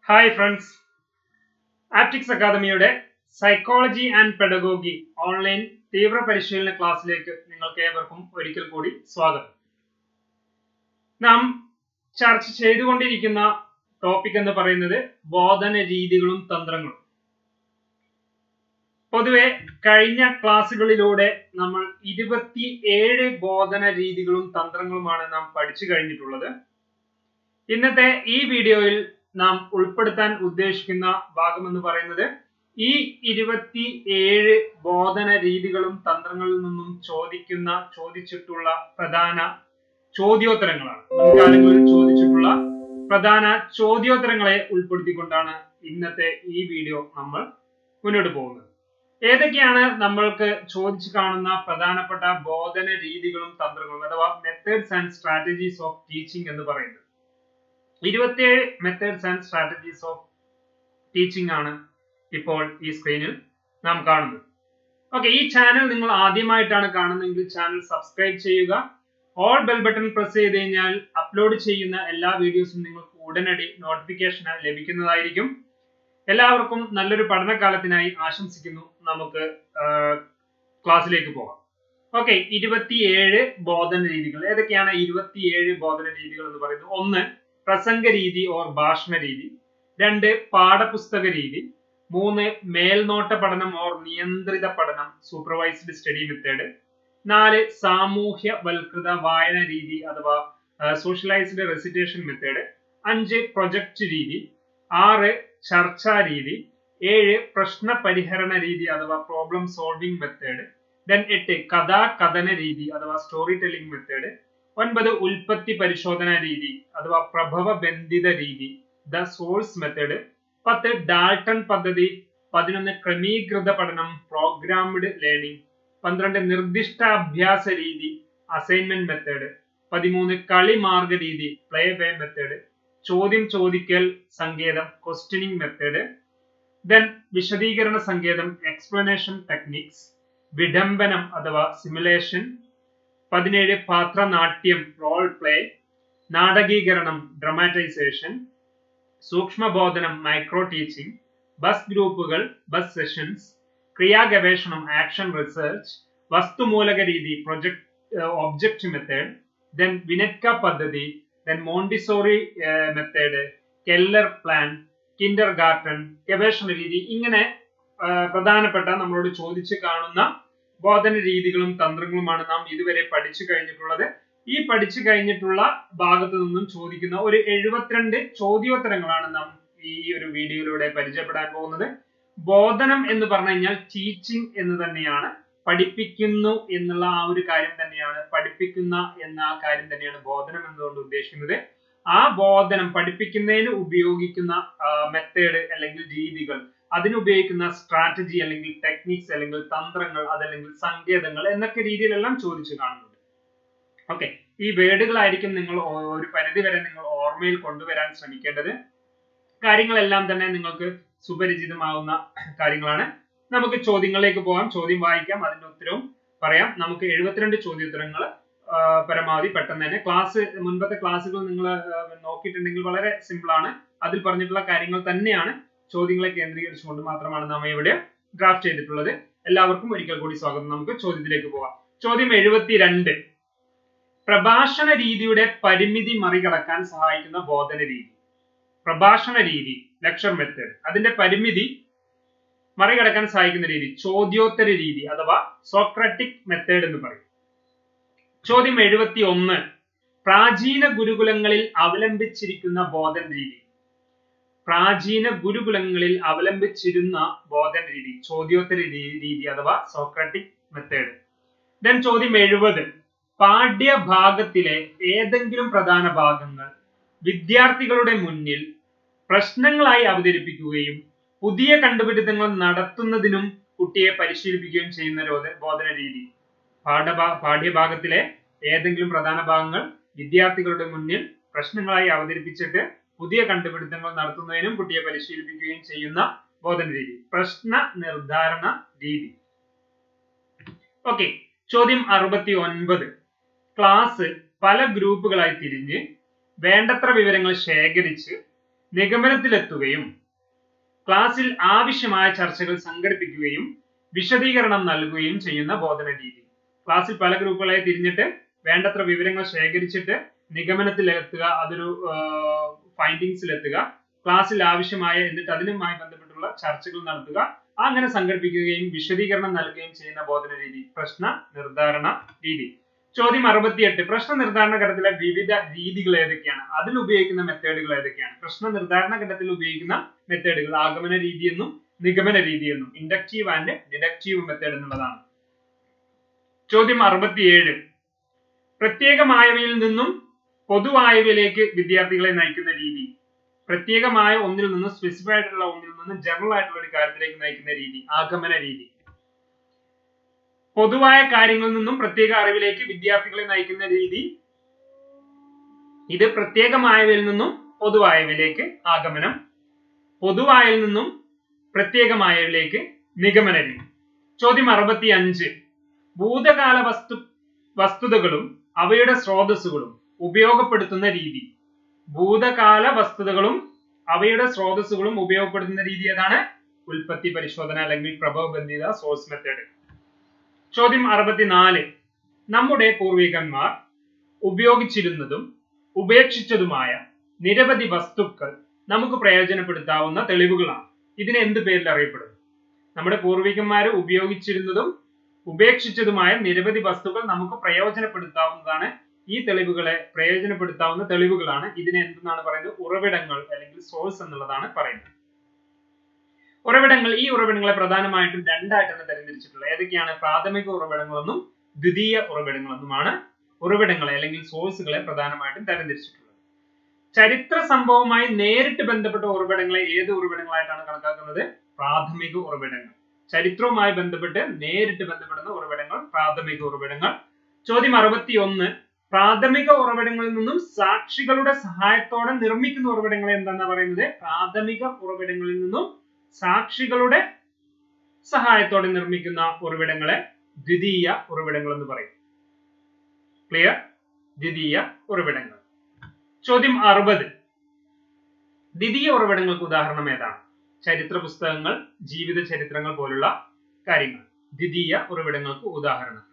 Hi friends, Aptix അക്കാദമിയുടെ psychology and pedagogy online തീവ്ര പരിശീലന ക്ലാസ്സിലേക്ക് നിങ്ങൾക്ക് ഏവർക്കും ഒരിക്കൽ കൂടി സ്വാഗതം. നാം ചർച്ച ചെയ്തുകൊണ്ടിരിക്കുന്ന ടോപ്പിക് എന്ന് പറയുന്നത് ബോധന രീതികളും തന്ത്രങ്ങളും. പൊതുവെ കഴിഞ്ഞ ക്ലാസ്സുകളിലൂടെ നമ്മൾ 27 ബോധന രീതികളും തന്ത്രങ്ങളുമാണ് നാം പഠിച്ചു കഴിഞ്ഞിട്ടുള്ളത്. ഇന്നത്തെ ഈ വീഡിയോയിൽ നാം ഉൾപ്പെടുത്താൻ ഉദ്ദേശിക്കുന്ന ഭാഗം എന്ന് പറയുന്നത് ഈ 27 ബോധന രീതികളും തന്ത്രങ്ങളിൽ നിന്നും ചോദിച്ചിട്ടുള്ള പ്രധാന ചോദ്യോത്തരങ്ങളാണ്. മുൻകാലങ്ങളിൽ ചോദിച്ചിട്ടുള്ള പ്രധാന ചോദ്യോത്തരങ്ങളെ ഉൾപ്പെടുത്തിക്കൊണ്ടാണ് ഇന്നത്തെ ഈ വീഡിയോ നമ്മൾ മുന്നോട്ട് പോകുന്നത്. ഏതൊക്കെയാണ് നമ്മൾക്ക് ചോദിച്ചു കാണുന്ന പ്രധാനപ്പെട്ട ബോധന രീതികളും തന്ത്രങ്ങളും അഥവാ methods and strategies of teaching എന്ന് പറയുന്നത്? 27 methods and strategies of teaching ആണ് ഇപ്പോൾ ഈ സ്ക്രീനിൽ നാം കാണുന്നത്. ഓക്കെ, ഈ ചാനൽ നിങ്ങൾ ആദ്യമായിട്ടാണ് കാണുന്നതെങ്കിൽ ചാനൽ സബ്സ്ക്രൈബ് ചെയ്യുക. ഓൾ ബെൽ ബട്ടൺ പ്രസ് ചെയ്ത് കഴിഞ്ഞാൽ അപ്ലോഡ് ചെയ്യുന്ന എല്ലാ വീഡിയോസും നിങ്ങൾക്ക് ഉടനടി നോട്ടിഫിക്കേഷൻ ലഭിക്കുന്നതായിരിക്കും. എല്ലാവർക്കും നല്ലൊരു പഠനകാലത്തിനായി ആശംസിക്കുന്നു. നമുക്ക് ക്ലാസ്സിലേക്ക് പോകാം. ഓക്കെ, 27 ബോധന രീതികൾ. ഏതൊക്കെയാണ് 27 ബോധന രീതികൾ എന്ന് പറയുന്നത്? 1. പ്രസംഗ രീതി ഓർ ഭാഷണ രീതി. 2. പാഠപുസ്തക രീതി. 3. മേൽനോട്ട പഠനം ഓർ നിയന്ത്രിത പഠനം, സൂപ്പർവൈസ്ഡ് സ്റ്റഡി മെത്തേഡ്. 4. സാമൂഹ്യവൽകൃത വായന രീതി അഥവാ സോഷ്യലൈസ്ഡ് റെസിറ്റേഷൻ മെത്തേഡ്. 5. പ്രൊജക്ട് രീതി. 6. ചർച്ചാ രീതി. 7. പ്രശ്ന പരിഹരണ രീതി അഥവാ പ്രോബ്ലം സോൾവിംഗ് മെത്തേഡ്. 8. കഥാകഥന രീതി അഥവാ സ്റ്റോറി ടെല്ലിംഗ് മെത്തേഡ്. 9. ഉൽപ്പത്തി പരിശോധന രീതി അഥവാ പ്രഭവ ബന്ധിത രീതി, ദ സോഴ്സ് മെത്തേഡ്. 10. ഡാൾട്ടൺ പദ്ധതി. 11. ക്രമീകൃത പഠനം, പ്രോഗ്രാംഡ് ലേണിംഗ്. 12. നിർദ്ദിഷ്ട അഭ്യാസ രീതി, അസൈൻമെന്റ് മെത്തേഡ്. 13. കളി മാർഗ രീതി, പ്ലേ വേ മെത്തേഡ്. ചോദ്യം ചോദിക്കൽ സങ്കേതം, ക്വസ്റ്റ്യനിങ് മെത്തേഡ്. വിശദീകരണ സങ്കേതം, എക്സ്പ്ലനേഷൻ ടെക്നിക്സ്. വിഡംബനം അഥവാ സിമുലേഷൻ. 17. പാത്രനാട്യം, റോൾ പ്ലേ. നാടകീകരണം, ഡ്രമാറ്റൈസേഷൻ. സൂക്ഷ്മബോധനം, മൈക്രോ ടീച്ചിങ്. ബസ് ഗ്രൂപ്പുകൾ, ബസ് സെഷൻസ്. ക്രിയാഗവേഷണം, ആക്ഷൻ റിസർച്ച്. വസ്തുമൂലക രീതി, ഒബ്ജക്റ്റ് മെത്തേഡ്. വിനെറ്റ്ക പദ്ധതി. Montessori method, Keller plan, kindergarten, ഗവേഷണ രീതി. ഇങ്ങനെ പ്രധാനപ്പെട്ട നമ്മളോട് ചോദിച്ചു കാണുന്ന ബോധന രീതികളും തന്ത്രങ്ങളുമാണ് നാം ഇതുവരെ പഠിച്ചു കഴിഞ്ഞിട്ടുള്ളത്. ഈ പഠിച്ചു കഴിഞ്ഞിട്ടുള്ള ഭാഗത്തു നിന്നും ചോദിക്കുന്ന ഒരു 72 ചോദ്യോത്തരങ്ങളാണ് നാം ഈ ഒരു വീഡിയോയിലൂടെ പരിചയപ്പെടാൻ പോകുന്നത്. ബോധനം എന്ന് പറഞ്ഞു കഴിഞ്ഞാൽ ടീച്ചിങ് എന്ന് തന്നെയാണ്, പഠിപ്പിക്കുന്നു എന്നുള്ള ആ ഒരു കാര്യം തന്നെയാണ്, പഠിപ്പിക്കുന്ന എന്ന ആ കാര്യം തന്നെയാണ് ബോധനം എന്നതുകൊണ്ട് ഉദ്ദേശിക്കുന്നത്. ആ ബോധനം പഠിപ്പിക്കുന്നതിന് ഉപയോഗിക്കുന്ന മെത്തേഡ് അല്ലെങ്കിൽ രീതികൾ, അതിനുപയോഗിക്കുന്ന സ്ട്രാറ്റജി അല്ലെങ്കിൽ ടെക്നിക്സ് അല്ലെങ്കിൽ തന്ത്രങ്ങൾ, അതല്ലെങ്കിൽ സങ്കേതങ്ങൾ എന്നൊക്കെ രീതിയിലെല്ലാം ചോദിച്ചു കാണുന്നുണ്ട്. ഓക്കെ, ഈ വേർഡുകളായിരിക്കും നിങ്ങൾ ഒരു പരിധി വരെ നിങ്ങൾ ഓർമ്മയിൽ കൊണ്ടുവരാൻ ശ്രമിക്കേണ്ടത്. കാര്യങ്ങളെല്ലാം തന്നെ നിങ്ങൾക്ക് സുപരിചിതമാവുന്ന കാര്യങ്ങളാണ്. നമുക്ക് ചോദ്യങ്ങളിലേക്ക് പോകാം. ചോദ്യം വായിക്കാം, അതിന്റെ ഉത്തരവും പറയാം. നമുക്ക് 72 ചോദ്യോത്തരങ്ങൾ പരമാവധി പെട്ടെന്ന് തന്നെ. മുൻപത്തെ ക്ലാസ്സുകൾ നിങ്ങൾ നോക്കിയിട്ടുണ്ടെങ്കിൽ വളരെ സിമ്പിൾ ആണ്. അതിൽ പറഞ്ഞിട്ടുള്ള കാര്യങ്ങൾ തന്നെയാണ് ചോദ്യങ്ങളെ കേന്ദ്രീകരിച്ചുകൊണ്ട് മാത്രമാണ് നാം ഇവിടെ ഡ്രാഫ്റ്റ് ചെയ്തിട്ടുള്ളത്. എല്ലാവർക്കും ഒരിക്കൽ കൂടി സ്വാഗതം. നമുക്ക് ചോദ്യത്തിലേക്ക് പോകാം. ചോദ്യം 72. പ്രഭാഷണ രീതിയുടെ പരിമിതി മറികടക്കാൻ സഹായിക്കുന്ന ബോധന രീതി. പ്രഭാഷണ രീതി, ലെക്ചർ മെത്തേഡ്, അതിന്റെ പരിമിതി മറികടക്കാൻ സഹായിക്കുന്ന രീതി ചോദ്യോത്തര രീതി അഥവാ സോക്രട്ടിക് മെത്തേഡ് എന്ന് പറയും. ചോദ്യം 71. പ്രാചീന ഗുരുകുലങ്ങളിൽ അവലംബിച്ചിരിക്കുന്ന ബോധന രീതി. പ്രാചീന ഗുരുകുലങ്ങളിൽ അവലംബിച്ചിരുന്ന ബോധന രീതി, ചോദ്യോത്തര രീതി അഥവാ സോക്രട്ടിക് മെത്തേഡ്. ചോദ്യം 70. പാഠ്യഭാഗത്തിലെ ഏതെങ്കിലും പ്രധാന ഭാഗങ്ങൾ വിദ്യാർത്ഥികളുടെ മുന്നിൽ പ്രശ്നങ്ങളായി അവതരിപ്പിക്കുകയും പുതിയ കണ്ടുപിടുത്തങ്ങൾ നടത്തുന്നതിനും കുട്ടിയെ പരിശീലിപ്പിക്കുകയും ചെയ്യുന്ന ബോധന രീതി. പാഠ്യഭാഗത്തിലെ ഏതെങ്കിലും പ്രധാന ഭാഗങ്ങൾ വിദ്യാർത്ഥികളുടെ മുന്നിൽ പ്രശ്നങ്ങളായി അവതരിപ്പിച്ചിട്ട് പുതിയ കണ്ടുപിടുത്തങ്ങൾ നടത്തുന്നതിനും കുട്ടിയെ പരിശീലിപ്പിക്കുകയും ചെയ്യുന്ന ബോധന രീതി, പ്രശ്ന നിർദ്ധാരണ രീതി. ഓക്കെ, ചോദ്യം 69. ക്ലാസ് പല ഗ്രൂപ്പുകളായി തിരിഞ്ഞ് വേണ്ടത്ര വിവരങ്ങൾ ശേഖരിച്ച് നിഗമനത്തിലെത്തുകയും ക്ലാസ്സിൽ ആവശ്യമായ ചർച്ചകൾ സംഘടിപ്പിക്കുകയും വിശദീകരണം നൽകുകയും ചെയ്യുന്ന ബോധന രീതി. ക്ലാസ്സിൽ പല ഗ്രൂപ്പുകളായി തിരിഞ്ഞിട്ട് വേണ്ടത്ര വിവരങ്ങൾ ശേഖരിച്ചിട്ട് നിഗമനത്തിലെത്തുക, അതൊരു ഫൈൻഡിങ്സിലെത്തുക, ക്ലാസ്സിൽ ആവശ്യമായ എന്നിട്ട് അതിനുമായി ബന്ധപ്പെട്ടുള്ള ചർച്ചകൾ നടത്തുക, അങ്ങനെ സംഘടിപ്പിക്കുകയും വിശദീകരണം നൽകുകയും ചെയ്യുന്ന ബോധന രീതി പ്രശ്ന നിർദ്ധാരണ രീതി. ചോദ്യം 68. പ്രശ്ന നിർദ്ധാരണ ഘട്ടത്തിലെ വിവിധ രീതികൾ ഏതൊക്കെയാണ്? അതിൽ ഉപയോഗിക്കുന്ന മെത്തേഡുകൾ ഏതൊക്കെയാണ്? പ്രശ്ന നിർദ്ധാരണ ഘട്ടത്തിൽ ഉപയോഗിക്കുന്ന മെത്തേഡുകൾ ആഗമന രീതി എന്നും നിഗമന രീതി എന്നും ഇൻഡക്റ്റീവ് ആൻഡ് ഡിഡക്റ്റീവ് മെത്തേഡ് എന്നുള്ളതാണ്. ചോദ്യം 67. പ്രത്യേകമായവയിൽ നിന്നും പൊതുവായവയിലേക്ക് വിദ്യാർത്ഥികളെ നയിക്കുന്ന രീതി. പ്രത്യേകമായ ഒന്നിൽ നിന്നും സ്പെസിഫൈഡ് ആയിട്ടുള്ള ഒന്നിൽ നിന്നും ജനറൽ ആയിട്ടുള്ള ഒരു കാര്യത്തിലേക്ക് നയിക്കുന്ന രീതി ആഗമന രീതി. പൊതുവായ കാര്യങ്ങളിൽ നിന്നും പ്രത്യേക അറിവിലേക്ക് വിദ്യാർത്ഥികളെ നയിക്കുന്ന രീതി, ഇത് പ്രത്യേകമായവയിൽ നിന്നും പൊതുവായവയിലേക്ക് ആഗമനം, പൊതുവായയിൽ നിന്നും പ്രത്യേകമായവയിലേക്ക് നിഗമന രീതി. ചോദ്യം 65. ഭൂതകാല വസ്തുതകളും അവയുടെ സ്രോതസ്സുകളും ഉപയോഗപ്പെടുത്തുന്ന രീതി. ഭൂതകാല വസ്തുതകളും അവയുടെ സ്രോതസ്സുകളും ഉപയോഗപ്പെടുത്തുന്ന രീതി ഏതാണ്? ഉൽപ്പത്തി പരിശോധന അല്ലെങ്കിൽ പ്രഭവബന്ധിത സോഴ്സ് മെത്തേഡ്. ചോദ്യം 64. നമ്മുടെ പൂർവികന്മാർ ഉപയോഗിച്ചിരുന്നതും ഉപേക്ഷിച്ചതുമായ നിരവധി വസ്തുക്കൾ നമുക്ക് പ്രയോജനപ്പെടുത്താവുന്ന തെളിവുകളാണ്. ഇതിനെ എന്ത് പേരിൽ അറിയപ്പെടുന്നു? നമ്മുടെ പൂർവികന്മാർ ഉപയോഗിച്ചിരുന്നതും ഉപേക്ഷിച്ചതുമായ നിരവധി വസ്തുക്കൾ നമുക്ക് പ്രയോജനപ്പെടുത്താവുന്നതാണ്. ഈ തെളിവുകളെ പ്രയോജനപ്പെടുത്താവുന്ന തെളിവുകളാണ്. ഇതിനെ എന്തെന്നാണ് പറയുന്നത്? ഉറവിടങ്ങൾ അല്ലെങ്കിൽ സോഴ്സ് എന്നുള്ളതാണ് പറയുന്നത്. ഉറവിടങ്ങൾ, ഈ ഉറവിടങ്ങളെ പ്രധാനമായിട്ടും രണ്ടായിട്ടാണ് തരംതിരിച്ചിട്ടുള്ളത്. ഏതൊക്കെയാണ്? പ്രാഥമിക ഉറവിടങ്ങളെന്നും ദ്വിതീയ ഉറവിടങ്ങളെന്നുമാണ് ഉറവിടങ്ങളെ അല്ലെങ്കിൽ സോഴ്സുകളെ പ്രധാനമായിട്ടും തരംതിരിച്ചിട്ടുള്ളത്. ചരിത്ര സംഭവവുമായി നേരിട്ട് ബന്ധപ്പെട്ട ഉറവിടങ്ങളെ ഏത് ഉറവിടങ്ങളായിട്ടാണ് കണക്കാക്കുന്നത്? പ്രാഥമിക ഉറവിടങ്ങൾ. ചരിത്രവുമായി ബന്ധപ്പെട്ട് നേരിട്ട് ബന്ധപ്പെടുന്ന ഉറവിടങ്ങൾ പ്രാഥമിക ഉറവിടങ്ങൾ. ചോദ്യം 61. പ്രാഥമിക ഉറവിടങ്ങളിൽ നിന്നും സാക്ഷികളുടെ സഹായത്തോടെ നിർമ്മിക്കുന്ന ഉറവിടങ്ങളെ എന്താണെന്ന് പറയുന്നത്? പ്രാഥമിക ഉറവിടങ്ങളിൽ നിന്നും സാക്ഷികളുടെ സഹായത്തോടെ നിർമ്മിക്കുന്ന ഉറവിടങ്ങളെ ദ്വിതീയ ഉറവിടങ്ങൾ എന്ന് പറയും. ക്ലിയർ? ദ്വിതീയ ഉറവിടങ്ങൾ. ചോദ്യം 60. ദ്വിതീയ ഉറവിടങ്ങൾക്ക് ഉദാഹരണം ഏതാണ്? ചരിത്ര പുസ്തകങ്ങൾ, ജീവിത ചരിത്രങ്ങൾ പോലുള്ള കാര്യങ്ങൾ ദ്വിതീയ ഉറവിടങ്ങൾക്ക് ഉദാഹരണം.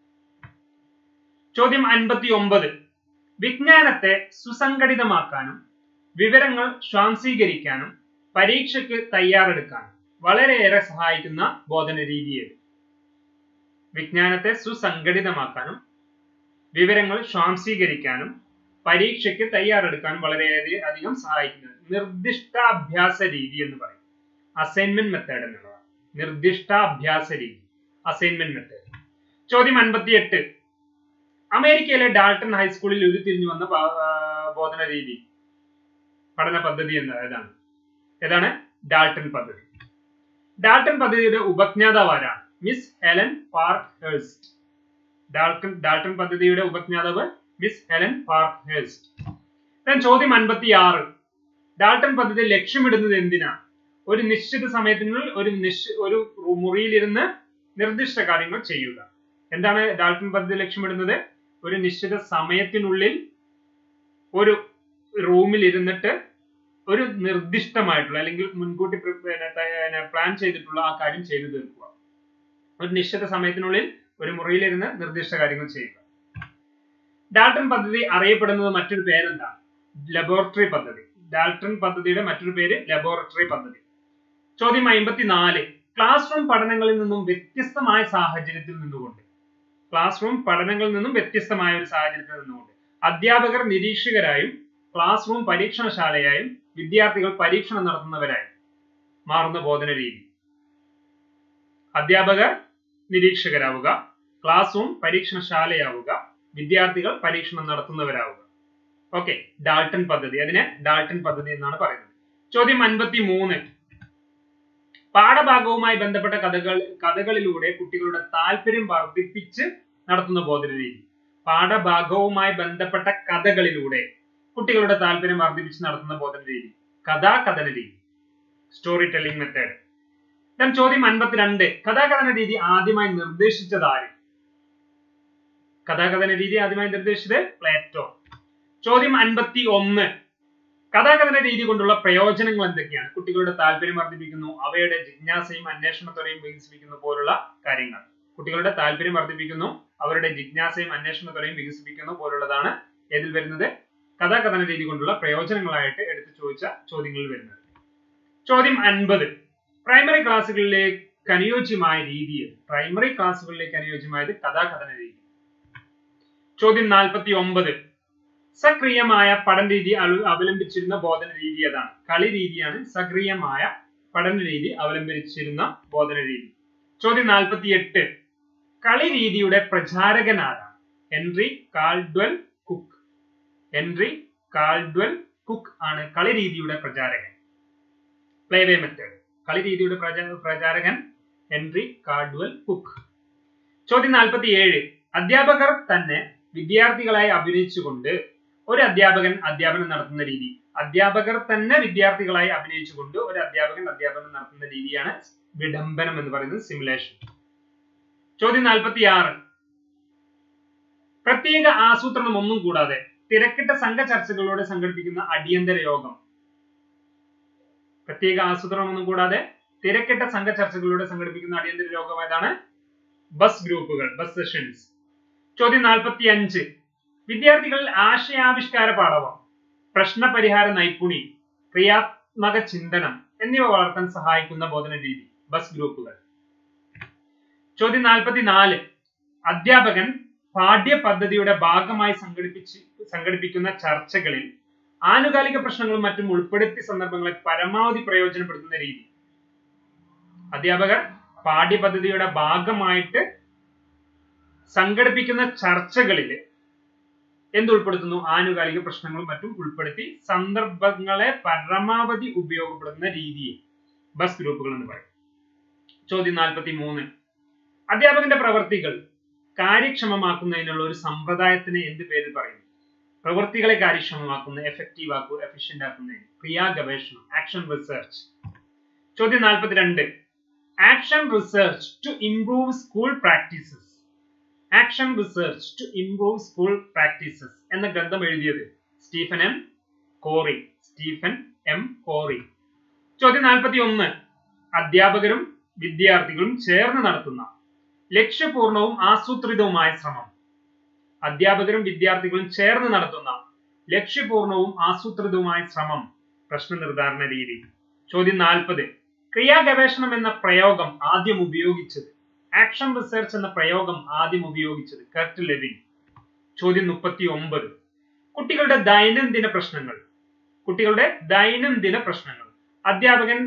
ചോദ്യം 59. വിജ്ഞാനത്തെ സുസംഘടിതമാക്കാനും വിവരങ്ങൾ സ്വാംശീകരിക്കാനും പരീക്ഷയ്ക്ക് തയ്യാറെടുക്കാനും വളരെയേറെ സഹായിക്കുന്ന ബോധന രീതി ഏത്? വിജ്ഞാനത്തെ സുസംഘടിതമാക്കാനും വിവരങ്ങൾ സ്വാംശീകരിക്കാനും പരീക്ഷയ്ക്ക് തയ്യാറെടുക്കാനും വളരെയധികം സഹായിക്കുന്നത് നിർദ്ദിഷ്ടാഭ്യാസ രീതി എന്ന് പറയും. അസൈൻമെന്റ് മെത്തേഡ് എന്നുള്ളതാണ്. നിർദ്ദിഷ്ടാഭ്യാസ രീതി, അസൈൻമെന്റ് മെത്തേഡ്. ചോദ്യം 58. അമേരിക്കയിലെ ഡാൾട്ടൺ ഹൈസ്കൂളിൽ ഉരുത്തിരിഞ്ഞു വന്ന ബോധന രീതി പഠന പദ്ധതി ഏതാണ്? ഡാൾട്ടൺ പദ്ധതി. ഡാൾട്ടൺ പദ്ധതിയുടെ ഉപജ്ഞാതാവ് ആരാണ്? Miss Helen പാർക്ക്ഹേഴ്സ്റ്റ്. ഡാൾട്ടൺ പദ്ധതിയുടെ ഉപജ്ഞാതാവ് മിസ് ഹെലൻ പാർക്ക്ഹേഴ്സ്റ്റ്. ചോദ്യം 56. ഡാൾട്ടൺ പദ്ധതി ലക്ഷ്യമിടുന്നത് എന്തിനാണ്? ഒരു നിശ്ചിത സമയത്തിനുള്ളിൽ ഒരു മുറിയിലിരുന്ന് നിർദ്ദിഷ്ട കാര്യങ്ങൾ ചെയ്യുക. എന്താണ് ഡാൾട്ടൺ പദ്ധതി ലക്ഷ്യമിടുന്നത്? ഒരു നിശ്ചിത സമയത്തിനുള്ളിൽ ഒരു റൂമിൽ ഇരുന്നിട്ട് ഒരു നിർദ്ദിഷ്ടമായിട്ടുള്ള അല്ലെങ്കിൽ മുൻകൂട്ടി പ്ലാൻ ചെയ്തിട്ടുള്ള ആ കാര്യം ചെയ്തു തീർക്കുക. ഒരു നിശ്ചിത സമയത്തിനുള്ളിൽ ഒരു മുറിയിലിരുന്ന് നിർദ്ദിഷ്ട കാര്യങ്ങൾ ചെയ്യുക. ഡാൾട്ടൺ പദ്ധതി അറിയപ്പെടുന്നത് മറ്റൊരു പേരെന്താണ്? ലബോറട്ടറി പദ്ധതി. ഡാൾട്ടൺ പദ്ധതിയുടെ മറ്റൊരു പേര് ലബോറട്ടറി പദ്ധതി. ചോദ്യം 54. ക്ലാസ് റൂം പഠനങ്ങളിൽ നിന്നും വ്യത്യസ്തമായ സാഹചര്യത്തിൽ നിന്നുകൊണ്ട് അധ്യാപകർ നിരീക്ഷകരായും ക്ലാസ് റൂം പരീക്ഷണശാലയായും വിദ്യാർത്ഥികൾ പരീക്ഷണം നടത്തുന്നവരായും മാറുന്ന ബോധന രീതി. അധ്യാപകർ നിരീക്ഷകരാവുക, ക്ലാസ് റൂം പരീക്ഷണശാലയാവുക, വിദ്യാർത്ഥികൾ പരീക്ഷണം നടത്തുന്നവരാവുക. ഓക്കെ, ഡാൾട്ടൺ പദ്ധതി. അതിനെ ഡാൾട്ടൺ പദ്ധതി എന്നാണ് പറയുന്നത്. ചോദ്യം 53. പാഠഭാഗവുമായി ബന്ധപ്പെട്ട കഥകളിലൂടെ കുട്ടികളുടെ താല്പര്യം വർദ്ധിപ്പിച്ച് നടത്തുന്ന ബോധന രീതി. പാഠഭാഗവുമായി ബന്ധപ്പെട്ട കഥകളിലൂടെ കുട്ടികളുടെ താല്പര്യം വർദ്ധിപ്പിച്ച് നടത്തുന്ന ബോധന രീതി കഥാകഥന രീതി, സ്റ്റോറി ടെല്ലിംഗ് മെത്തേഡ്. ചോദ്യം 52. കഥാകഥന രീതി ആദ്യമായി നിർദ്ദേശിച്ചത് ആര്? കഥാകഥന രീതി ആദ്യമായി നിർദ്ദേശിച്ചത് പ്ലേറ്റോ. ചോദ്യം 51. കഥാകഥന രീതി കൊണ്ടുള്ള പ്രയോജനങ്ങൾ എന്തൊക്കെയാണ്? കുട്ടികളുടെ താല്പര്യം വർദ്ധിപ്പിക്കുന്നു, അവയുടെ ജിജ്ഞാസയും അന്വേഷണത്വരയും വികസിപ്പിക്കുന്നു പോലുള്ള കാര്യങ്ങൾ. കുട്ടികളുടെ താല്പര്യം വർദ്ധിപ്പിക്കുന്നു, അവരുടെ ജിജ്ഞാസയും അന്വേഷണത്വരയും വികസിപ്പിക്കുന്നു പോലുള്ളതാണ് ഏതിൽ വരുന്നത്? കഥാകഥന രീതി കൊണ്ടുള്ള പ്രയോജനങ്ങളായിട്ട് എടുത്തു ചോദിച്ച ചോദ്യങ്ങളിൽ വരുന്നത്. ചോദ്യം 50. പ്രൈമറി ക്ലാസ്സുകളിലേക്ക് അനുയോജ്യമായ രീതി. പ്രൈമറി ക്ലാസ്സുകളിലേക്ക് അനുയോജ്യമായത് കഥാകഥന രീതി. ചോദ്യം 49. സക്രിയമായ പഠന രീതി അവലംബിച്ചിരുന്ന ബോധന രീതി ഏതാണ്? കളി രീതിയാണ് സക്രിയമായ പഠന രീതി അവലംബിച്ചിരുന്ന ബോധന രീതി. ചോദ്യം 48. കളി രീതിയുടെ പ്രചാരകൻ ആരാണ്? Henry Caldwell Cook. Henry Caldwell Cook ആണ് കളി രീതിയുടെ പ്രചാരകൻ. പ്ലേവേ മെത്തേഡ്. കളി രീതിയുടെ പ്രചാരകൻ ഹെൻറി കാൾഡ്വെൽ കുക്ക്. ചോദ്യം 47. അധ്യാപകർ തന്നെ വിദ്യാർത്ഥികളായി അഭിനയിച്ചുകൊണ്ട് ഒരു അധ്യാപകൻ അധ്യാപനം നടത്തുന്ന രീതി. അധ്യാപകർ തന്നെ വിദ്യാർത്ഥികളായി അഭിനയിച്ചുകൊണ്ട് ഒരു അധ്യാപകൻ അധ്യാപനം നടത്തുന്ന രീതിയാണ് വിഡംബനം എന്ന് പറയുന്നത്, സിമുലേഷൻ. ചോദ്യം 46. പ്രത്യേക ആസൂത്രണം ഒന്നും കൂടാതെ തിരക്കിട്ട സംഘ ചർച്ചകളോടെ സംഘടിപ്പിക്കുന്ന അടിയന്തര യോഗം. പ്രത്യേക ആസൂത്രണം ഒന്നും കൂടാതെ തിരക്കിട്ട സംഘ ചർച്ചകളിലൂടെ സംഘടിപ്പിക്കുന്ന അടിയന്തര യോഗം ഏതാണ്? ബസ് ഗ്രൂപ്പുകൾ, ബസ് സെഷൻസ്. ചോദ്യം 45. വിദ്യാർത്ഥികളിൽ ആശയാവിഷ്കാര പാടവം, പ്രശ്നപരിഹാര നൈപുണി, ക്രിയാത്മക ചിന്തനം എന്നിവ വളർത്താൻ സഹായിക്കുന്ന ബോധന രീതി, ബസ് ഗ്രൂപ്പുകൾ. ചോദ്യം 44. അധ്യാപകൻ പാഠ്യപദ്ധതിയുടെ ഭാഗമായി സംഘടിപ്പിക്കുന്ന ചർച്ചകളിൽ ആനുകാലിക പ്രശ്നങ്ങളും മറ്റും ഉൾപ്പെടുത്തി സന്ദർഭങ്ങളെ പരമാവധി പ്രയോജനപ്പെടുത്തുന്ന രീതി. അധ്യാപകർ പാഠ്യപദ്ധതിയുടെ ഭാഗമായിട്ട് സംഘടിപ്പിക്കുന്ന ചർച്ചകളിൽ എന്തുൾപ്പെടുത്തുന്നു? ആനുകാലിക പ്രശ്നങ്ങളും മറ്റും ഉൾപ്പെടുത്തി സന്ദർഭങ്ങളെ പരമാവധി ഉപയോഗപ്പെടുത്തുന്ന രീതിയെ ബസ് ഗ്രൂപ്പുകൾ എന്ന് പറയും. ചോദ്യം 43. അധ്യാപകന്റെ പ്രവർത്തികൾ കാര്യക്ഷമമാക്കുന്നതിനുള്ള ഒരു സമ്പ്രദായത്തിന് എന്ത് പേര് പറയുന്നു? പ്രവൃത്തികളെ കാര്യക്ഷമമാക്കുന്ന, എഫക്റ്റീവ് ആക്കുക, എഫിഷ്യന്റ് ആക്കുന്നതിന് ക്രിയാ ഗവേഷണം, ആക്ഷൻ റിസർച്ച്. ചോദ്യം 42. Action research to improve school practices. Action research to improve school practices എന്ന ഗ്രന്ഥം എഴുതിയത് Stephen M Corey. Stephen M Corey. ചോദ്യം 41. അധ്യാപകരും വിദ്യാർത്ഥികളും ചേർന്ന് നടത്തുന്ന ലക്ഷ്യപൂർണവും ആസൂത്രിതവുമായ ശ്രമം. അധ്യാപകരും വിദ്യാർത്ഥികളും ചേർന്ന് നടത്തുന്ന ലക്ഷ്യപൂർണവും ആസൂത്രിതവുമായ ശ്രമം, പ്രശ്ന നിർദ്ധാരണ രീതി. ചോദ്യം 40. ക്രിയാ ഗവേഷണം എന്ന പ്രയോഗം ആദ്യം ഉപയോഗിച്ചത്, ആക്ഷൻ റിസർച്ച് എന്ന പ്രയോഗം ആദ്യം ഉപയോഗിച്ചത് കർട്ട് ലെവിൻ. ചോദ്യം 39. കുട്ടികളുടെ ദൈനംദിന പ്രശ്നങ്ങൾ. കുട്ടികളുടെ ദൈനംദിന പ്രശ്നങ്ങൾ അധ്യാപകൻ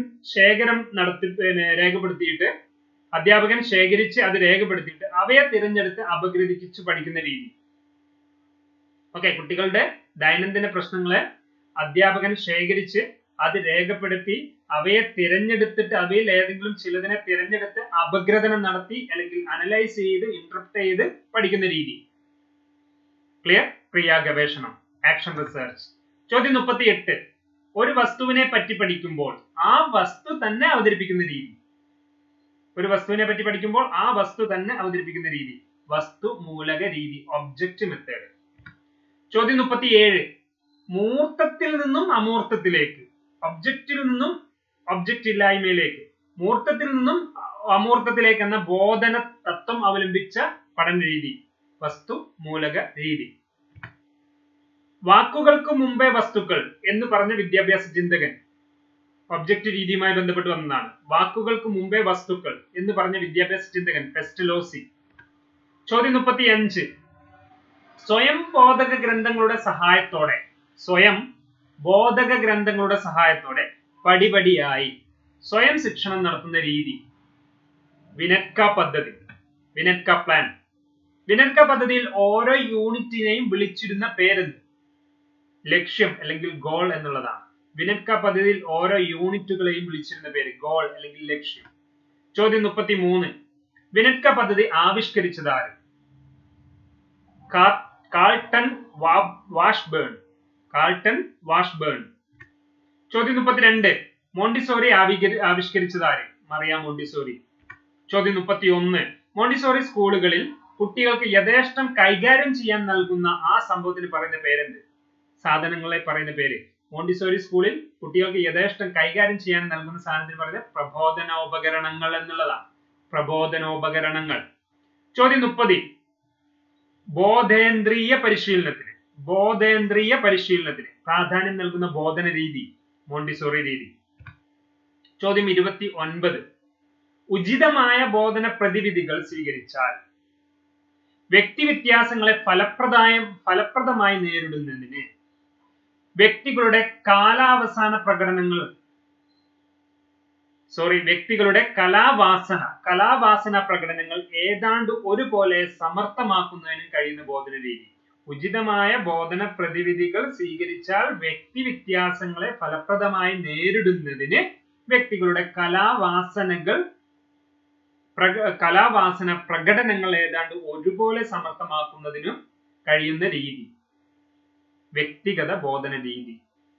ശേഖരിച്ച് അത് രേഖപ്പെടുത്തിയിട്ട് അവയെ തിരഞ്ഞെടുത്ത് അപഗ്രഥിച്ചു പഠിക്കുന്ന രീതി. ഓക്കെ, കുട്ടികളുടെ ദൈനംദിന പ്രശ്നങ്ങളെ അധ്യാപകൻ ശേഖരിച്ച് അത് രേഖപ്പെടുത്തി അവയെ തിരഞ്ഞെടുത്തിട്ട് അവയിൽ ഏതെങ്കിലും ചിലതിനെ തിരഞ്ഞെടുത്ത് അപഗ്രഥനം നടത്തി അല്ലെങ്കിൽ അനലൈസ് ചെയ്ത് ഇന്റർപ്രറ്റ് ചെയ്ത് പഠിക്കുന്ന രീതി. ക്ലിയർ? ക്രിയാ ഗവേഷണം, ആക്ഷൻ റിസർച്ച്. ചോദ്യം 38. ഒരു വസ്തുവിനെ പറ്റി പഠിക്കുമ്പോൾ ആ വസ്തു തന്നെ അവതരിപ്പിക്കുന്ന രീതി. ഒരു വസ്തുവിനെ പറ്റി പഠിക്കുമ്പോൾ ആ വസ്തു തന്നെ അവതരിപ്പിക്കുന്ന രീതി, വസ്തു മൂലക രീതി, ഒബ്ജക്റ്റ് മെത്തേഡ്. ചോദ്യം 37. മൂർത്തത്തിൽ നിന്നും അമൂർത്തത്തിലേക്ക്, ഒബ്ജക്റ്റിൽ നിന്നും ഒബ്ജക്റ്റ് ഇല്ലായ്മയിലേക്ക്, മൂർത്തത്തിൽ നിന്നും അമൂർത്തത്തിലേക്ക് എന്ന ബോധന തത്വം അവലംബിച്ച പഠന രീതി, വസ്തു മൂലക രീതി. വാക്കുകൾക്ക് മുമ്പേ വസ്തുക്കൾ എന്ന് പറഞ്ഞ വിദ്യാഭ്യാസ ചിന്തകൻ ഒബ്ജക്റ്റ് രീതിയുമായി ബന്ധപ്പെട്ട് വന്നതാണ്. വാക്കുകൾക്ക് മുമ്പേ വസ്തുക്കൾ എന്ന് പറഞ്ഞ വിദ്യാഭ്യാസ ചിന്തകൻ പെസ്റ്റലോസി. ചോദ്യം 35. സ്വയം ബോധക ഗ്രന്ഥങ്ങളുടെ സഹായത്തോടെ പടിപടിയായി സ്വയം ശിക്ഷണം നടത്തുന്ന രീതി, വിനറ്റ്ക പദ്ധതി, വിനറ്റ്ക പ്ലാൻ. വിനറ്റ്ക പദ്ധതിയിൽ ഓരോ യൂണിറ്റിനെയും വിളിച്ചിരുന്ന പേരെന്ത്? ലക്ഷ്യം അല്ലെങ്കിൽ ഗോൾ എന്നുള്ളതാണ്. വിനറ്റ്ക പദ്ധതിയിൽ ഓരോ യൂണിറ്റുകളെയും വിളിച്ചിരുന്ന പേര് ഗോൾ അല്ലെങ്കിൽ ലക്ഷ്യം. ചോദ്യം 33. വിനറ്റ്ക പദ്ധതി ആവിഷ്കരിച്ചത് ആര്? Carleton Washburne. Carleton Washburne. ചോദ്യം 32. മോണ്ടിസോറി ആവിഷ്കരിച്ചത് ആര്? Maria Montessori. ചോദ്യം 31. മോണ്ടിസോറി സ്കൂളുകളിൽ കുട്ടികൾക്ക് യഥേഷ്ടം കൈകാര്യം ചെയ്യാൻ നൽകുന്ന ആ സംഭവത്തിന് പറയുന്ന പേരെന്ത്? സാധനങ്ങളെ പറയുന്ന പേര് മോണ്ടിസോറി സ്കൂളിൽ കുട്ടികൾക്ക് യഥേഷ്ടം കൈകാര്യം ചെയ്യാൻ നൽകുന്ന സാധനത്തിന് പറയുന്നത് പ്രബോധനോപകരണങ്ങൾ എന്നുള്ളതാണ്. പ്രബോധനോപകരണങ്ങൾ. ചോദ്യം 30. ബോധേന്ദ്രിയ പരിശീലനത്തിന് പ്രാധാന്യം നൽകുന്ന ബോധന രീതി മോണ്ടിസോറി രീതി. ചോദ്യം 29. ഉചിതമായ ബോധന പ്രതിവിധികൾ സ്വീകരിച്ചാൽ വ്യക്തിവ്യത്യാസങ്ങളെ ഫലപ്രദമായി നേരിടുന്നതിന് വ്യക്തികളുടെ കലാവാസന പ്രകടനങ്ങൾ ഏതാണ്ട് ഒരുപോലെ സമർത്ഥമാക്കുന്നതിനും കഴിയുന്ന ബോധന രീതി. ഉചിതമായ ബോധന പ്രതിവിധികൾ സ്വീകരിച്ചാൽ വ്യക്തിവ്യത്യാസങ്ങളെ ഫലപ്രദമായി നേരിടുന്നതിന് വ്യക്തികളുടെ കലാവാസന പ്രകടനങ്ങൾ ഏതാണ്ട് ഒരുപോലെ സമർത്ഥമാക്കുന്നതിനും കഴിയുന്ന രീതി വ്യക്തിഗത ബോധന രീതി.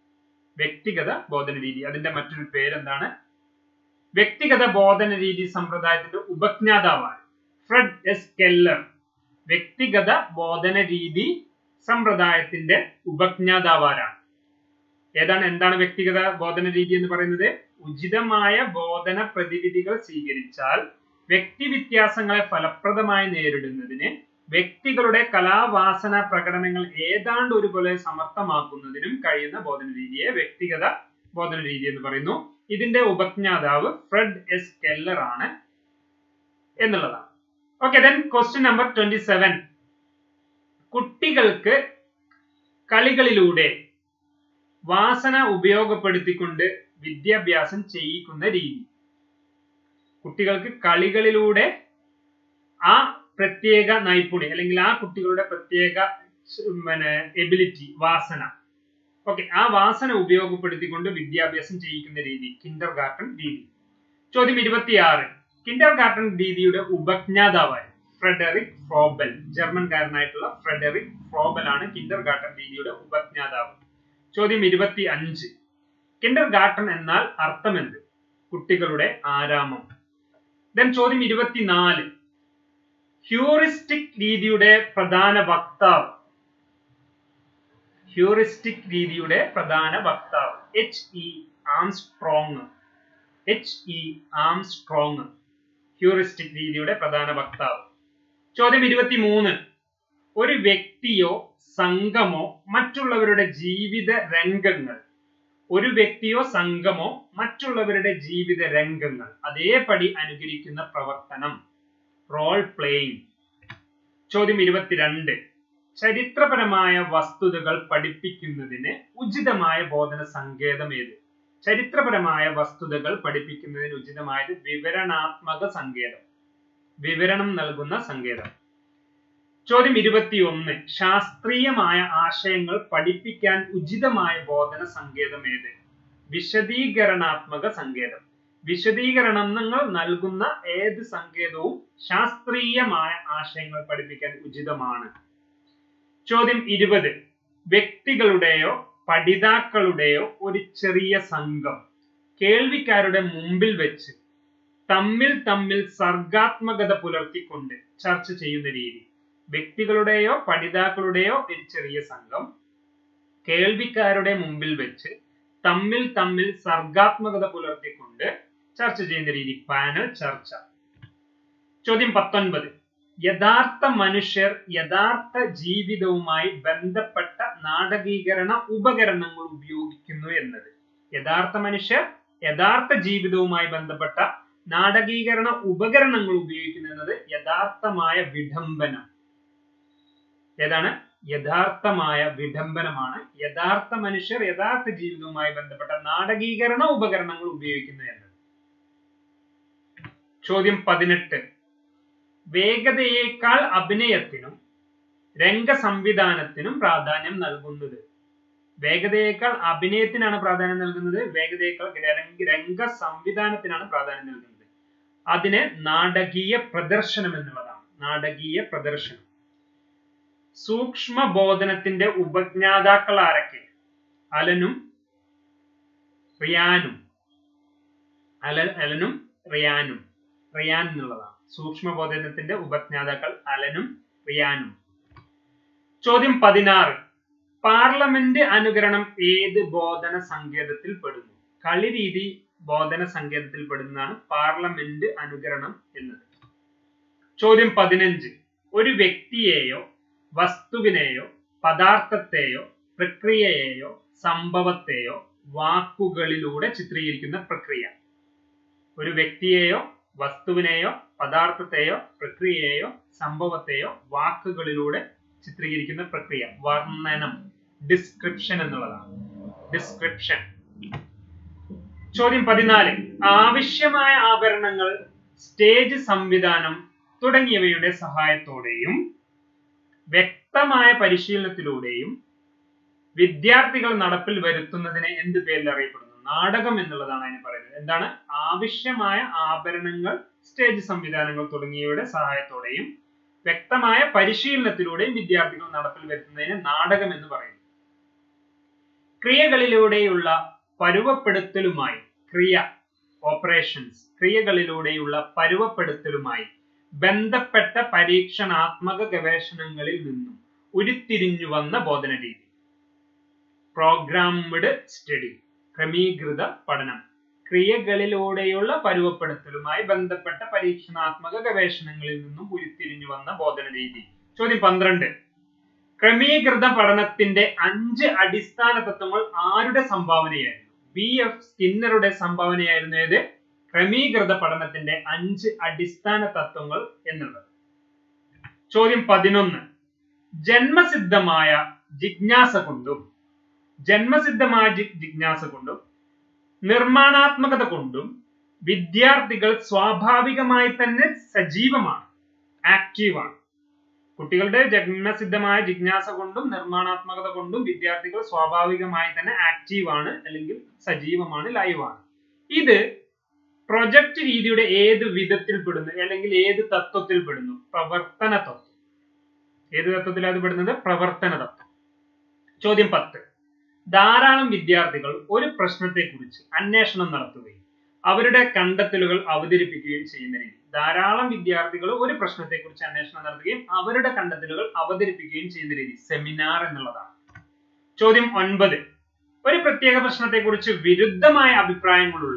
അതിന്റെ മറ്റൊരു പേരെന്താണ്? വ്യക്തിഗത ബോധന രീതി സമ്പ്രദായത്തിന്റെ ഉപജ്ഞാതാവാണ് ഫ്രെഡ് എസ് കെല്ലർ. വ്യക്തിഗത ബോധന രീതി സമ്പ്രദായത്തിന്റെ ഉപജ്ഞാതാവാരാണ്. എന്താണ് വ്യക്തിഗത ബോധന രീതി എന്ന് പറയുന്നത്? ഉചിതമായ ബോധന പ്രതിവിധികൾ സ്വീകരിച്ചാൽ വ്യക്തിവ്യത്യാസങ്ങളെ ഫലപ്രദമായി നേരിടുന്നതിന് വ്യക്തികളുടെ കലാവാസന പ്രകടനങ്ങൾ ഏതാണ്ട് ഒരുപോലെ സമർത്ഥമാക്കുന്നതിനും കഴിയുന്ന ബോധന രീതിയെ വ്യക്തിഗത ബോധന രീതി എന്ന് പറയുന്നു. ഇതിന്റെ ഉപജ്ഞാതാവ് ഫ്രെഡ് എസ് കെല്ലർ ആണ് എന്നുള്ളതാണ്. Okay, then question number 27. കുട്ടികൾക്ക് കളികളിലൂടെ വാസന ഉപയോഗപ്പെടുത്തിക്കൊണ്ട് വിദ്യാഭ്യാസം ചെയ്യിക്കുന്ന രീതി. കുട്ടികൾക്ക് കളികളിലൂടെ ആ പ്രത്യേക നൈപുണ്യം അല്ലെങ്കിൽ ആ കുട്ടികളുടെ പ്രത്യേക എബിലിറ്റി, വാസന, ഓക്കെ, ആ വാസന ഉപയോഗപ്പെടുത്തിക്കൊണ്ട് വിദ്യാഭ്യാസം ചെയ്യിക്കുന്ന രീതി കിൻഡർ ഗാർട്ടൻ രീതി. ചോദ്യം 26. കിൻഡർ ഗാർട്ടൻ രീതിയുടെ ഉപജ്ഞാതാവായ ഫ്രെഡറിക് ഫ്രോബൽ, ജർമ്മൻകാരനായിട്ടുള്ള ഫ്രെഡറിക് ഫ്രോബൽ ആണ് കിൻഡർ ഗാർട്ടൻ രീതിയുടെ ഉപജ്ഞാതാവ്. ചോദ്യം 25. കിൻഡർ ഗാർട്ടൻ എന്നാൽ അർത്ഥമെന്ത്? കുട്ടികളുടെ ആരാമം. ദെൻ ചോദ്യം 24. ഹ്യൂറിസ്റ്റിക് രീതിയുടെ പ്രധാന വക്താവ്. H.E. ആംസ്ട്രോങ്. ഹ്യൂറിസ്റ്റിക് രീതിയുടെ പ്രധാന വക്താവ്. ചോദ്യം 23. ഒരു വ്യക്തിയോ സംഘമോ മറ്റുള്ളവരുടെ ജീവിത രംഗങ്ങൾ അതേപടി അനുകരിക്കുന്ന പ്രവർത്തനം, റോൾ പ്ലേയിങ്. ചോദ്യം 22. ചരിത്രപരമായ വസ്തുതകൾ പഠിപ്പിക്കുന്നതിന് ഉചിതമായ ബോധന സങ്കേതം ഏത്? ചരിത്രപരമായ വസ്തുതകൾ പഠിപ്പിക്കുന്നതിന് ഉചിതമായത് വിവരണാത്മക സങ്കേതം, വിവരണം നൽകുന്ന സങ്കേതം. ചോദ്യം 21. ശാസ്ത്രീയമായ ആശയങ്ങൾ പഠിപ്പിക്കാൻ ഉചിതമായ ബോധന സങ്കേതം ഏത്? വിശദീകരണാത്മക സങ്കേതം. വിശദീകരണങ്ങൾ നൽകുന്ന ഏത് സങ്കേതവും ശാസ്ത്രീയമായ ആശയങ്ങൾ പഠിപ്പിക്കാൻ ഉചിതമാണ്. ചോദ്യം 20. വ്യക്തികളുടെയോ പഠിതാക്കളുടെയോ ഒരു ചെറിയ സംഘം കേൾവിക്കാരുടെ മുമ്പിൽ വെച്ച് തമ്മിൽ സർഗാത്മകത പുലർത്തിക്കൊണ്ട് ചർച്ച ചെയ്യുന്ന രീതി. വ്യക്തികളുടെയോ പഠിതാക്കളുടെയോ ഒരു ചെറിയ സംഘം കേൾവിക്കാരുടെ മുമ്പിൽ വെച്ച് തമ്മിൽ സർഗാത്മകത പുലർത്തിക്കൊണ്ട് ചർച്ച ചെയ്യുന്ന രീതി, പാനൽ ചർച്ച. ചോദ്യം 19. യഥാർത്ഥ മനുഷ്യർ യഥാർത്ഥ ജീവിതവുമായി ബന്ധപ്പെട്ട നാടകീകരണ ഉപകരണങ്ങൾ ഉപയോഗിക്കുന്നു എന്നത്. യഥാർത്ഥ മനുഷ്യർ യഥാർത്ഥ ജീവിതവുമായി ബന്ധപ്പെട്ട നാടകീകരണ ഉപകരണങ്ങൾ ഉപയോഗിക്കുന്നു എന്നത് യഥാർത്ഥമായ വിഡംബനം. ഏതാണ്? യഥാർത്ഥമായ വിഡംബനമാണ് യഥാർത്ഥ മനുഷ്യർ യഥാർത്ഥ ജീവിതവുമായി ബന്ധപ്പെട്ട നാടകീകരണ ഉപകരണങ്ങൾ ഉപയോഗിക്കുന്നു എന്നത്. ചോദ്യം 18. വേഗതയേക്കാൾ അഭിനയത്തിനും രംഗസംവിധാനത്തിനും പ്രാധാന്യം നൽകുന്നത്. വേഗതയേക്കാൾ അഭിനയത്തിനാണ് പ്രാധാന്യം നൽകുന്നത്, വേഗതയേക്കാൾ രംഗസംവിധാനത്തിനാണ് പ്രാധാന്യം നൽകുന്നത്. അതിന് നാടകീയ പ്രദർശനം എന്നുള്ളതാണ്. നാടകീയ പ്രദർശനം. സൂക്ഷ്മ ബോധനത്തിന്റെ ഉപജ്ഞാതാക്കൾ ആരൊക്കെ? അലനും റിയാനും. റിയാൻ എന്നുള്ളതാണ് സൂക്ഷ്മബോധനത്തിന്റെ ഉപജ്ഞാതാക്കൾ, അലനും റിയാനും. ചോദ്യം 16. പാർലമെന്റ് അനുകരണം ഏത് ബോധന സങ്കേതത്തിൽ പെടുന്നു? കളിരീതി ബോധന സങ്കേതത്തിൽ പെടുന്നതാണ് പാർലമെന്റ് അനുകരണം എന്നത്. ചോദ്യം 15. ഒരു വ്യക്തിയെയോ വസ്തുവിനെയോ പദാർത്ഥത്തെയോ പ്രക്രിയയെയോ സംഭവത്തെയോ വാക്കുകളിലൂടെ ചിത്രീകരിക്കുന്ന പ്രക്രിയ. ഒരു വ്യക്തിയെയോ വസ്തുവിനെയോ പദാർത്ഥത്തെയോ പ്രക്രിയയെയോ സംഭവത്തെയോ വാക്കുകളിലൂടെ ചിത്രീകരിക്കുന്ന പ്രക്രിയ വർണ്ണനം, ഡിസ്ക്രിപ്ഷൻ എന്നുള്ളതാണ്. ഡിസ്ക്രിപ്ഷൻ. ചോദ്യം 14. ആവശ്യമായ ആഭരണങ്ങൾ, സ്റ്റേജ് സംവിധാനം തുടങ്ങിയവയുടെ സഹായത്തോടെയും വ്യക്തമായ പരിശീലനത്തിലൂടെയും വിദ്യാർത്ഥികൾ നടപ്പിൽ വരുത്തുന്നതിനെ എന്ത് പേരിൽ അറിയപ്പെടുന്നു? നാടകം എന്നുള്ളതാണ് അതിന് പറയുന്നത്. എന്താണ്? ആവശ്യമായ ആഭരണങ്ങൾ, സ്റ്റേജ് സംവിധാനങ്ങൾ തുടങ്ങിയവയുടെ സഹായത്തോടെയും വ്യക്തമായ പരിശീലനത്തിലൂടെയും വിദ്യാർത്ഥികൾ നടപ്പിൽ വരുത്തുന്നതിന് നാടകം എന്ന് പറയുന്നു. ക്രിയകളിലൂടെയുള്ള പരുവപ്പെടുത്തലുമായി ക്രിയകളിലൂടെയുള്ള പരുവപ്പെടുത്തലുമായി ബന്ധപ്പെട്ട പരീക്ഷണാത്മക ഗവേഷണങ്ങളിൽ നിന്നും ഉരുത്തിരിഞ്ഞു വന്ന ബോധന രീതി. പ്രോഗ്രാംഡ് സ്റ്റഡി, ക്രമീകൃത പഠനം. ക്രിയകളിലൂടെയുള്ള പരുവപ്പെടുത്തലുമായി ബന്ധപ്പെട്ട പരീക്ഷണാത്മക ഗവേഷണങ്ങളിൽ നിന്നും ഉരുത്തിരിഞ്ഞു വന്ന ബോധന രീതി. ചോദ്യം 12. ക്രമീകൃത പഠനത്തിന്റെ 5 അടിസ്ഥാന തത്വങ്ങൾ ആരുടെ സംഭാവനയായിരുന്നു? B.F. സ്കിന്നറുടെ സംഭാവനയായിരുന്നു ഏത്? ക്രമീകൃത പഠനത്തിന്റെ 5 അടിസ്ഥാന തത്വങ്ങൾ എന്നുള്ളത്. ചോദ്യം 11. ജന്മസിദ്ധമായ ജിജ്ഞാസ കൊണ്ടും നിർമ്മാണാത്മകത കൊണ്ടും വിദ്യാർത്ഥികൾ സ്വാഭാവികമായി തന്നെ സജീവമാണ്, ആക്റ്റീവാണ്. കുട്ടികളുടെ ജന്മസിദ്ധമായ ജിജ്ഞാസ കൊണ്ടും നിർമ്മാണാത്മകത കൊണ്ടും വിദ്യാർത്ഥികൾ സ്വാഭാവികമായി തന്നെ ആക്റ്റീവാണ്, അല്ലെങ്കിൽ സജീവമാണ്, ലൈവാണ്. ഇത് പ്രൊജക്ട് രീതിയുടെ ഏത് വിധത്തിൽ പെടുന്നു, അല്ലെങ്കിൽ ഏത് തത്വത്തിൽ പെടുന്നു? പ്രവർത്തന തത്വം. ഏത് തത്വത്തിലാണ് പെടുന്നത്? പ്രവർത്തന തത്വം. ചോദ്യം 10. ധാരാളം വിദ്യാർത്ഥികൾ ഒരു പ്രശ്നത്തെക്കുറിച്ച് അന്വേഷണം നടത്തുകയും അവരുടെ കണ്ടെത്തലുകൾ അവതരിപ്പിക്കുകയും ചെയ്യുന്ന രീതി. ധാരാളം വിദ്യാർത്ഥികൾ ഒരു പ്രശ്നത്തെക്കുറിച്ച് അന്വേഷണം നടത്തുകയും അവരുടെ കണ്ടെത്തലുകൾ അവതരിപ്പിക്കുകയും ചെയ്യുന്ന രീതി രസെമിനാർ എന്നുള്ളതാണ്. ചോദ്യം 9. ഒരു പ്രത്യേക പ്രശ്നത്തെക്കുറിച്ച് വിരുദ്ധമായ അഭിപ്രായങ്ങളുള്ള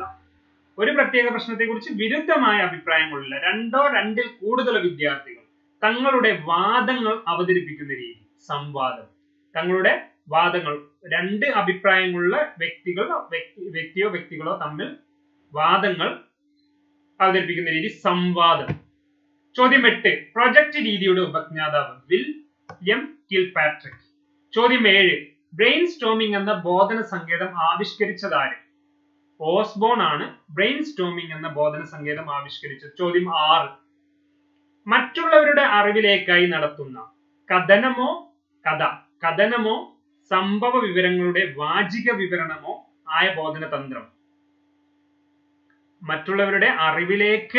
രണ്ടോ രണ്ടിൽ കൂടുതൽ വിദ്യാർത്ഥികൾ തങ്ങളുടെ വാദങ്ങൾ അവതരിപ്പിക്കുന്ന രീതി സംവാദം. തങ്ങളുടെ വാദങ്ങൾ, 2 അഭിപ്രായങ്ങളുള്ള വ്യക്തികളോ തമ്മിൽ വാദങ്ങൾ അവതരിപ്പിക്കുന്ന രീതി സംവാദം. ചോദ്യം 8. പ്രൊജക്ട് രീതിയുടെ ഉപജ്ഞാതാവ് വില്യം കിൽപാട്രിക്. ചോദ്യം 7. ബ്രെയിൻ സ്റ്റോമിംഗ് എന്ന ബോധന സങ്കേതം ആവിഷ്കരിച്ചതാര്? ഓസ്ബോൺ ആണ് ബ്രെയിൻ സ്റ്റോമിംഗ് എന്ന ബോധന സങ്കേതം ആവിഷ്കരിച്ചത്. ചോദ്യം 6. മറ്റുള്ളവരുടെ അറിവിലേക്കായി നടത്തുന്ന കഥനമോ സംഭവ വിവരങ്ങളുടെ വാചിക വിവരണമോ ആയ ബോധന തന്ത്രം. മറ്റുള്ളവരുടെ അറിവിലേക്ക്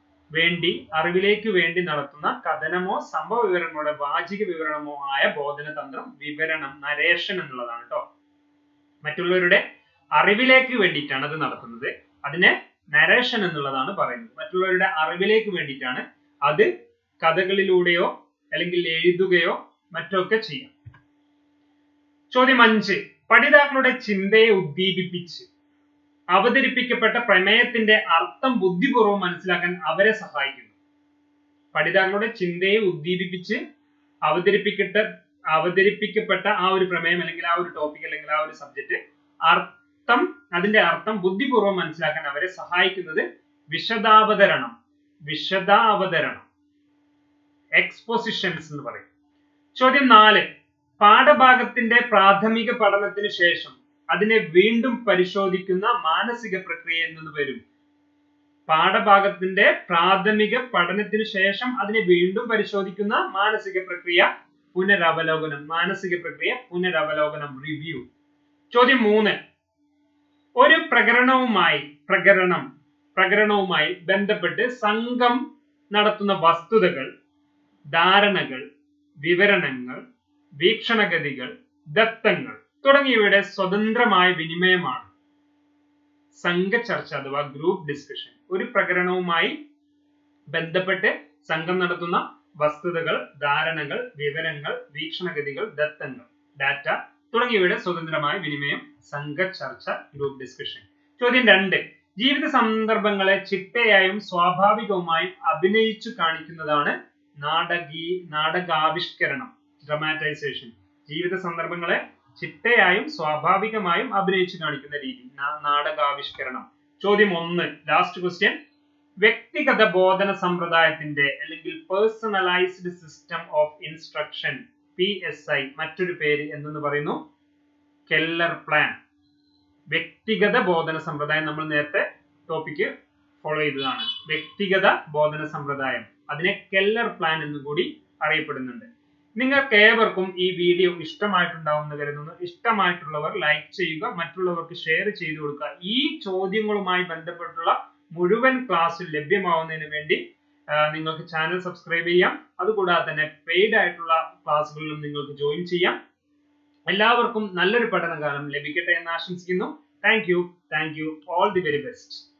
വേണ്ടി നടത്തുന്ന കഥനമോ സംഭവ വിവരങ്ങളുടെ വാചിക വിവരണമോ ആയ ബോധന തന്ത്രം വിവരണം, നരേഷൻ എന്നുള്ളതാണ് കേട്ടോ. മറ്റുള്ളവരുടെ അറിവിലേക്ക് വേണ്ടിയിട്ടാണ് അത് നടത്തുന്നത്. അതിനെ നരേഷൻ എന്നുള്ളതാണ് പറയുന്നത്. മറ്റുള്ളവരുടെ അറിവിലേക്ക് വേണ്ടിയിട്ടാണ് അത് കഥകളിലൂടെയോ അല്ലെങ്കിൽ എഴുതുകയോ മറ്റൊക്കെ ചെയ്യാം. ചോദ്യം 5. പഠിതാക്കളുടെ ചിന്തയെ ഉദ്ദീപിപ്പിച്ച് അവതരിപ്പിക്കപ്പെട്ട പ്രമേയത്തിന്റെ അർത്ഥം ബുദ്ധിപൂർവ്വം മനസ്സിലാക്കാൻ അവരെ സഹായിക്കുന്നു. പഠിതാക്കളുടെ ചിന്തയെ ഉദ്ദീപിപ്പിച്ച് അവതരിപ്പിക്കപ്പെട്ട ആ ഒരു പ്രമേയം, അല്ലെങ്കിൽ ആ ഒരു ടോപ്പിക്, അല്ലെങ്കിൽ ആ ഒരു സബ്ജക്ട് അതിന്റെ അർത്ഥം ബുദ്ധിപൂർവ്വം മനസ്സിലാക്കാൻ അവരെ സഹായിക്കുന്നത് വിശദാവതരണം, എക്സ്പോസിഷൻസ് എന്ന് പറയും. ചോദ്യം 4. പാഠഭാഗത്തിന്റെ പ്രാഥമിക പഠനത്തിന് ശേഷം അതിനെ വീണ്ടും പരിശോധിക്കുന്ന മാനസിക പ്രക്രിയ എന്ന് വരും. പാഠഭാഗത്തിന്റെ പ്രാഥമിക പഠനത്തിന് ശേഷം അതിനെ വീണ്ടും പരിശോധിക്കുന്ന മാനസിക പ്രക്രിയ പുനരവലോകനം, റിവ്യൂ. ചോദ്യം 3. ഒരു പ്രകരണവുമായി ബന്ധപ്പെട്ട് സംഘം നടത്തുന്ന വസ്തുതകൾ, ധാരണകൾ, വിവരണങ്ങൾ, വീക്ഷണഗതികൾ, ദത്തങ്ങൾ തുടങ്ങിയവയുടെ സ്വതന്ത്രമായ വിനിമയമാണ് സംഘചർച്ച അഥവാ ഗ്രൂപ്പ് ഡിസ്കഷൻ. ഒരു പ്രകരണവുമായി ബന്ധപ്പെട്ട് സംഘം നടത്തുന്ന വസ്തുതകൾ, ധാരണകൾ, വിവരങ്ങൾ, വീക്ഷണഗതികൾ, ദത്തങ്ങൾ. ഡാറ്റ തുടങ്ങിയവയുടെ സ്വതന്ത്രമായ വിനിമയം, സംഘ ചർച്ച, ഗ്രൂപ്പ് ഡിസ്കഷൻ. ചോദ്യം 2. ജീവിത സന്ദർഭങ്ങളെ ചിട്ടയായും സ്വാഭാവികവുമായും അഭിനയിച്ചു കാണിക്കുന്നതാണ് നാടകാവിഷ്കരണം, ഡ്രമാറ്റൈസേഷൻ. ജീവിത സന്ദർഭങ്ങളെ ചിട്ടയായും സ്വാഭാവികമായും അഭിനയിച്ചു കാണിക്കുന്ന രീതി, നാടകാവിഷ്കരണം. ചോദ്യം 1, ലാസ്റ്റ് ക്വസ്റ്റ്യൻ. വ്യക്തിഗത ബോധന സമ്പ്രദായത്തിന്റെ അല്ലെങ്കിൽ personalised system of instruction, PSI, മറ്റൊരു പേര് എന്തെന്ന് പറയുന്നു? Keller plan. വ്യക്തിഗത ബോധന സമ്പ്രദായം നമ്മൾ നേരത്തെ ടോപ്പിക്ക് ഫോളോ ചെയ്തതാണ്. വ്യക്തിഗത ബോധന സമ്പ്രദായം, അതിനെ കെല്ലർ പ്ലാൻ എന്നും കൂടി അറിയപ്പെടുന്നുണ്ട്. നിങ്ങൾക്ക് ഏവർക്കും ഈ വീഡിയോ ഇഷ്ടമായിട്ടുണ്ടാവുമെന്ന് കരുതുന്നു. ഇഷ്ടമായിട്ടുള്ളവർ ലൈക്ക് ചെയ്യുക, മറ്റുള്ളവർക്ക് ഷെയർ ചെയ്തു കൊടുക്കുക. ഈ ചോദ്യങ്ങളുമായി ബന്ധപ്പെട്ടുള്ള മുഴുവൻ ക്ലാസ് ലഭ്യമാവുന്നതിന് വേണ്ടി നിങ്ങൾക്ക് ചാനൽ സബ്സ്ക്രൈബ് ചെയ്യാം. അതുകൂടാതെ തന്നെ പെയ്ഡ് ആയിട്ടുള്ള ക്ലാസ്സുകളിലും നിങ്ങൾക്ക് ജോയിൻ ചെയ്യാം. എല്ലാവർക്കും നല്ലൊരു പഠനകാലം ലഭിക്കട്ടെ എന്ന് ആശംസിക്കുന്നു. Thank you. All the very best.